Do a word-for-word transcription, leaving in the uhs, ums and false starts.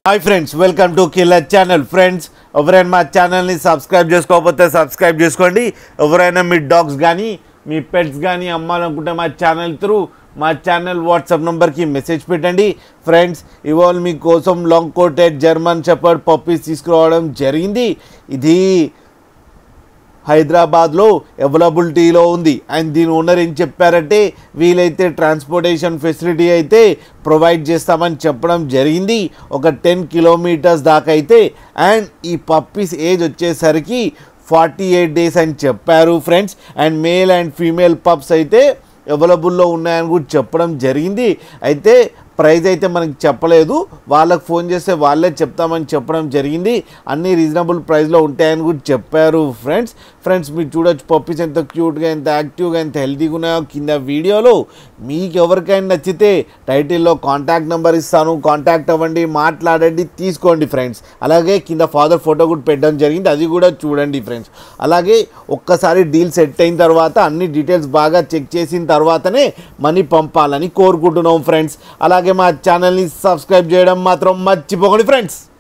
Hi friends, welcome to killer channel. Friends, ఎవరైనా మా ఛానల్ని సబ్స్క్రైబ్ చేసుకోకపోతే సబ్స్క్రైబ్ చేసుకోండి. ఎవరైనా మీ డాగ్స్ కానీ మీ పెట్స్ కానీ అమ్మాలనుకుంటే మా ఛానల్ త్రూ మా ఛానల్ వాట్సాప్ నెంబర్కి మెసేజ్ పెట్టండి. ఫ్రెండ్స్, ఇవాళ మీకోసం long coated German shepherd puppies తీసుకురావడం జరిగింది. ఇది హైదరాబాద్లో అవైలబిలిటీలో ఉంది. అండ్ దీని ఓనర్ ఏం చెప్పారంటే వీలైతే ట్రాన్స్పోర్టేషన్ ఫెసిలిటీ అయితే ప్రొవైడ్ చేస్తామని చెప్పడం జరిగింది. ఒక టెన్ కిలోమీటర్స్ దాకా అయితే. అండ్ ఈ పప్పీస్ ఏజ్ వచ్చేసరికి ఫార్టీ ఎయిట్ డేస్ అని చెప్పారు friends. And male and female pups అయితే అవైలబుల్లో ఉన్నాయని కూడా చెప్పడం జరిగింది. అయితే ప్రైస్ అయితే మనకి చెప్పలేదు, వాళ్ళకి ఫోన్ చేస్తే వాళ్ళే చెప్తామని చెప్పడం జరిగింది. అన్నీ రీజనబుల్ ప్రైస్లో ఉంటాయని కూడా చెప్పారు ఫ్రెండ్స్. ఫ్రెండ్స్, మీరు చూడొచ్చు పప్పీస్ ఎంత క్యూట్గా, ఎంత యాక్టివ్గా, ఎంత హెల్తీగా ఉన్నాయో కింద వీడియోలో. మీకు ఎవరికైనా నచ్చితే టైటిల్లో కాంటాక్ట్ నెంబర్ ఇస్తాను, కాంటాక్ట్ అవ్వండి, మాట్లాడండి, తీసుకోండి ఫ్రెండ్స్. అలాగే కింద ఫాదర్ ఫోటో కూడా పెట్టడం జరిగింది, అది కూడా చూడండి ఫ్రెండ్స్. అలాగే ఒక్కసారి డీల్ సెట్ అయిన తర్వాత అన్ని డీటెయిల్స్ బాగా చెక్ చేసిన తర్వాతనే మనీ పంపాలని కోరుకుంటున్నాం ఫ్రెండ్స్. అలాగే మా ఛానల్ని సబ్స్క్రైబ్ చేయడం మాత్రం మర్చిపోకండి ఫ్రెండ్స్.